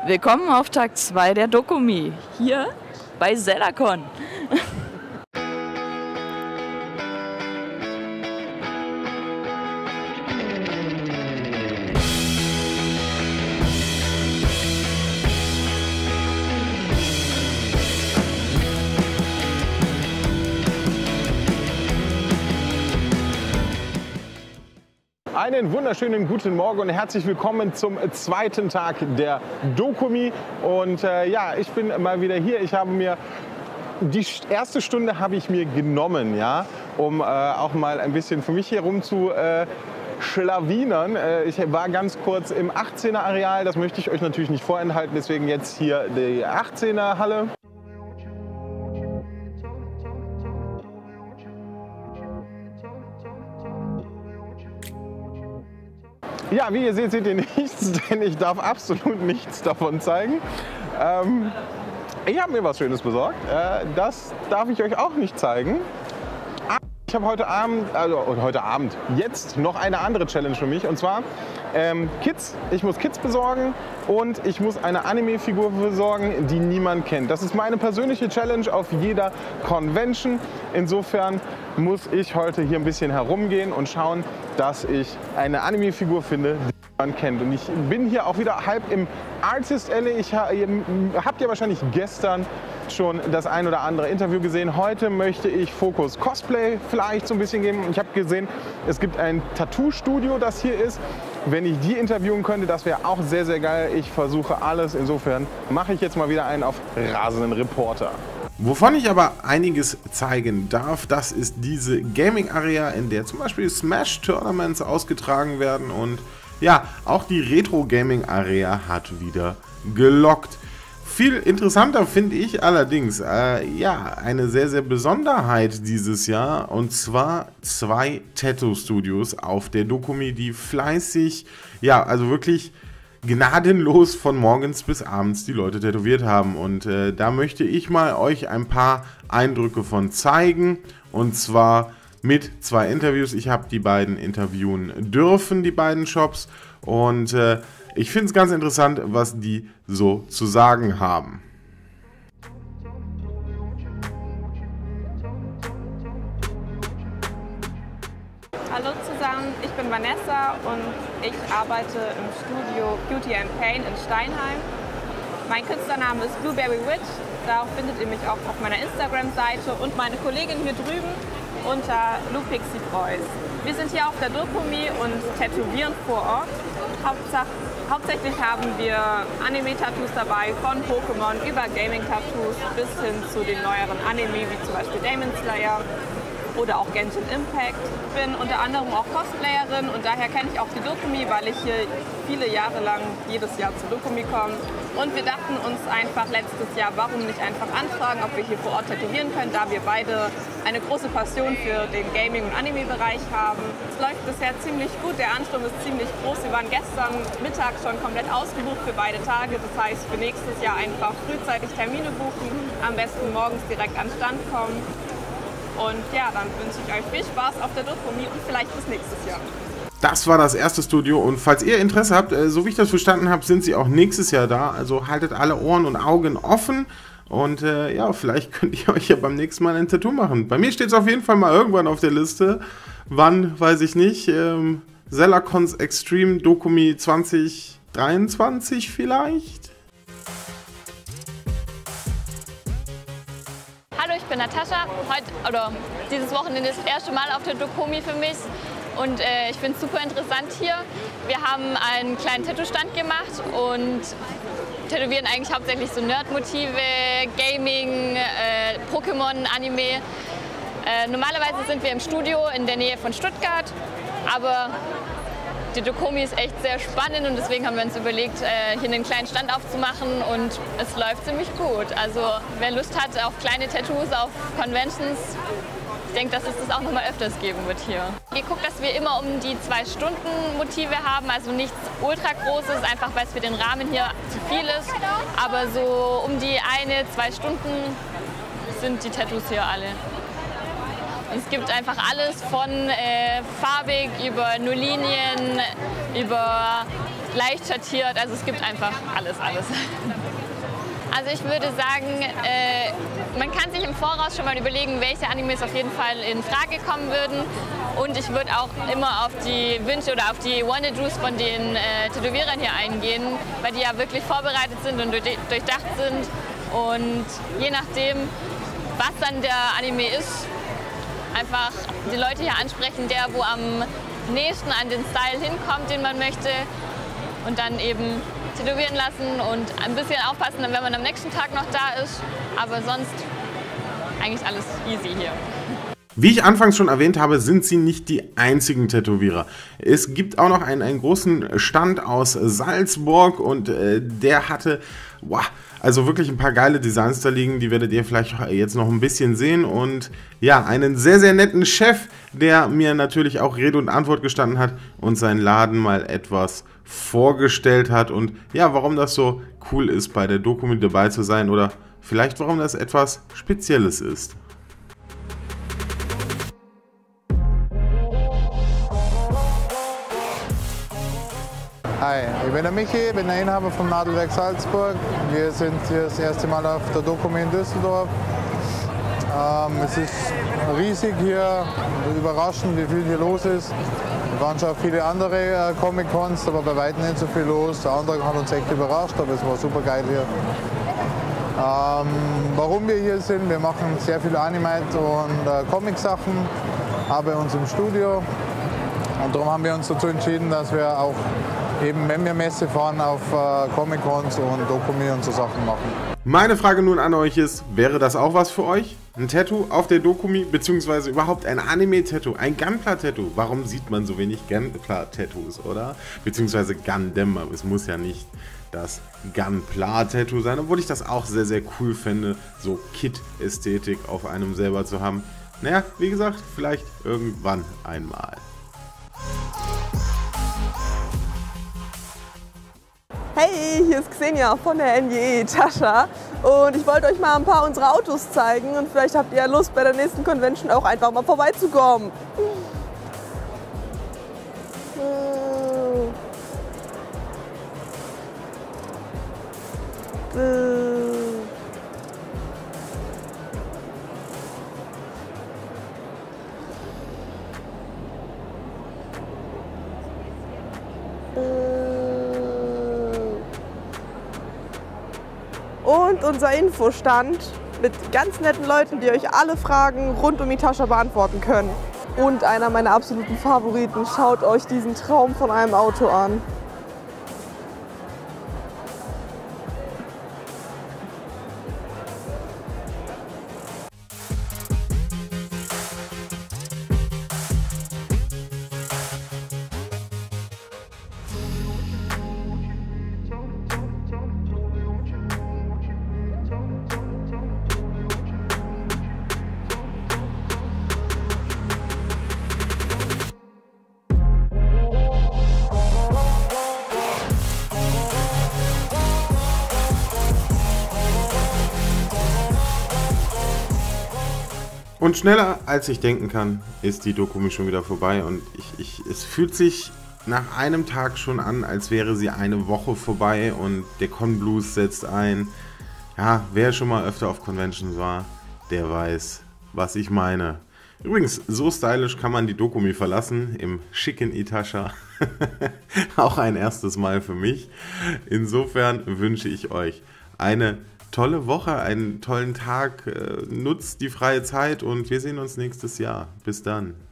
Willkommen auf Tag 2 der Dokumi, hier bei Zelacon. Einen wunderschönen guten Morgen und herzlich willkommen zum zweiten Tag der Dokumi. Und ja, ich bin mal wieder hier. Ich habe mir die erste Stunde habe ich mir genommen, ja, um auch mal ein bisschen für mich hier rum zu schlawinern. Ich war ganz kurz im 18er Areal. Das möchte ich euch natürlich nicht vorenthalten. Deswegen jetzt hier die 18er Halle. Ja, wie ihr seht, seht ihr nichts, denn ich darf absolut nichts davon zeigen. Ich habe mir was Schönes besorgt. Das darf ich euch auch nicht zeigen. Ich habe heute Abend, jetzt noch eine andere Challenge für mich. Und zwar Kids. Ich muss Kids besorgen und ich muss eine Anime-Figur besorgen, die niemand kennt. Das ist meine persönliche Challenge auf jeder Convention. Insofern muss ich heute hier ein bisschen herumgehen und schauen, dass ich eine Anime-Figur finde, die man kennt. Und ich bin hier auch wieder halb im Artist Alley. Habt ihr wahrscheinlich gestern schon das ein oder andere Interview gesehen. Heute möchte ich Fokus Cosplay vielleicht so ein bisschen geben. Ich habe gesehen, es gibt ein Tattoo-Studio, das hier ist. Wenn ich die interviewen könnte, das wäre auch sehr, sehr geil. Ich versuche alles. Insofern mache ich jetzt mal wieder einen auf rasenden Reporter. Wovon ich aber einiges zeigen darf, das ist diese Gaming-Area, in der zum Beispiel Smash-Tournaments ausgetragen werden. Und ja, auch die Retro-Gaming-Area hat wieder gelockt. Viel interessanter finde ich allerdings, ja, eine sehr, sehr Besonderheit dieses Jahr, und zwar 2 Tattoo-Studios auf der Dokumi, die fleißig, ja, also wirklich gnadenlos von morgens bis abends die Leute tätowiert haben. Und da möchte ich mal euch ein paar Eindrücke von zeigen, und zwar mit 2 Interviews. Ich habe die beiden interviewen dürfen, die beiden Shops, und ich finde es ganz interessant, was die so zu sagen haben. Hallo zusammen, ich bin Vanessa und ich arbeite im Studio Beauty and Pain in Steinheim. Mein Künstlername ist Blueberry Witch, da findet ihr mich auch auf meiner Instagram-Seite und meine Kollegin hier drüben unter Lupixi Preuß. Wir sind hier auf der Dokumi und tätowieren vor Ort. Hauptsächlich haben wir Anime-Tattoos dabei, von Pokémon über Gaming-Tattoos bis hin zu den neueren Anime, wie zum Beispiel Demon Slayer oder auch Genshin Impact. Ich bin unter anderem auch Cosplayerin und daher kenne ich auch die Dokumi, weil ich hier viele Jahre lang jedes Jahr zur Dokumi komme. Und wir dachten uns einfach letztes Jahr, warum nicht einfach anfragen, ob wir hier vor Ort tätowieren können, da wir beide eine große Passion für den Gaming- und Anime-Bereich haben. Es läuft bisher ziemlich gut, der Ansturm ist ziemlich groß. Wir waren gestern Mittag schon komplett ausgebucht für beide Tage. Das heißt, für nächstes Jahr einfach frühzeitig Termine buchen, am besten morgens direkt an den Stand kommen. Und ja, dann wünsche ich euch viel Spaß auf der Dokumi und vielleicht bis nächstes Jahr. Das war das erste Studio, und falls ihr Interesse habt, so wie ich das verstanden habe, sind sie auch nächstes Jahr da. Also haltet alle Ohren und Augen offen, und ja, vielleicht könnt ihr euch ja beim nächsten Mal ein Tattoo machen. Bei mir steht es auf jeden Fall mal irgendwann auf der Liste. Wann, weiß ich nicht. Zelacons Extreme Dokumi 2023 vielleicht? Hallo, ich bin Natascha. Dieses Wochenende ist das erste Mal auf der Dokumi für mich. Und ich finde es super interessant hier. Wir haben einen kleinen Tattoo-Stand gemacht und tätowieren eigentlich hauptsächlich so Nerd-Motive, Gaming, Pokémon, Anime. Normalerweise sind wir im Studio in der Nähe von Stuttgart, aber die Dokumi ist echt sehr spannend und deswegen haben wir uns überlegt, hier einen kleinen Stand aufzumachen, und es läuft ziemlich gut. Also wer Lust hat auf kleine Tattoos, auf Conventions, ich denke, dass es das auch noch mal öfters geben wird hier. Wir gucken, dass wir immer um die 2 Stunden Motive haben, also nichts ultra großes, einfach weil es für den Rahmen hier zu viel ist. Aber so um die 1-2 Stunden sind die Tattoos hier alle. Und es gibt einfach alles von farbig über nur Linien, über leicht schattiert, also es gibt einfach alles. Also ich würde sagen, man kann sich im Voraus schon mal überlegen, welche Animes auf jeden Fall in Frage kommen würden. Und ich würde auch immer auf die Wünsche oder auf die Wannadoos von den Tätowierern hier eingehen, weil die ja wirklich vorbereitet sind und durchdacht sind. Und je nachdem, was dann der Anime ist, einfach die Leute hier ansprechen, der wo am nächsten an den Style hinkommt, den man möchte. Und dann eben tätowieren lassen und ein bisschen aufpassen, wenn man am nächsten Tag noch da ist. Aber sonst eigentlich alles easy hier. Wie ich anfangs schon erwähnt habe, sind sie nicht die einzigen Tätowierer. Es gibt auch noch einen großen Stand aus Salzburg und der hatte, also wirklich ein paar geile Designs da liegen, die werdet ihr vielleicht jetzt noch ein bisschen sehen. Und ja, einen sehr, sehr netten Chef, der mir natürlich auch Rede und Antwort gestanden hat und seinen Laden mal etwas vorgestellt hat. Und ja, warum das so cool ist, bei der Doku mit dabei zu sein oder vielleicht warum das etwas Spezielles ist. Hi, ich bin der Michi, bin der Inhaber vom Nadelwerk Salzburg. Wir sind hier das erste Mal auf der Dokumi in Düsseldorf. Es ist riesig hier, überraschend, wie viel hier los ist. Wir waren schon auf viele andere Comic-Cons, aber bei weitem nicht so viel los. Der andere hat uns echt überrascht, aber es war super geil hier. Warum wir hier sind, wir machen sehr viele Animate und Comic-Sachen, haben bei uns im Studio. Und darum haben wir uns dazu entschieden, dass wir auch eben, wenn wir Messe fahren, auf Comic-Cons und Dokumi und so Sachen machen. Meine Frage nun an euch ist, wäre das auch was für euch? Ein Tattoo auf der Dokumi, beziehungsweise überhaupt ein Anime-Tattoo, ein Gunpla-Tattoo. Warum sieht man so wenig Gunpla-Tattoos, oder? Beziehungsweise Gundam, es muss ja nicht das Gunpla-Tattoo sein, obwohl ich das auch sehr, sehr cool fände, so Kit-Ästhetik auf einem selber zu haben. Naja, wie gesagt, vielleicht irgendwann einmal. Hey, hier ist Xenia von der NJE Tascha und ich wollte euch mal ein paar unserer Autos zeigen und vielleicht habt ihr ja Lust, bei der nächsten Convention auch einfach mal vorbeizukommen. Und unser Infostand mit ganz netten Leuten, die euch alle Fragen rund um die Tasche beantworten können. Und einer meiner absoluten Favoriten, schaut euch diesen Traum von einem Auto an. Und schneller als ich denken kann, ist die Dokumi schon wieder vorbei und es fühlt sich nach einem Tag schon an, als wäre sie eine Woche vorbei und der Con-Blues setzt ein. Ja, wer schon mal öfter auf Conventions war, der weiß, was ich meine. Übrigens, so stylisch kann man die Dokumi verlassen, im schicken Itasha. Auch ein erstes Mal für mich. Insofern wünsche ich euch eine tolle Woche, einen tollen Tag, nutzt die freie Zeit und wir sehen uns nächstes Jahr. Bis dann.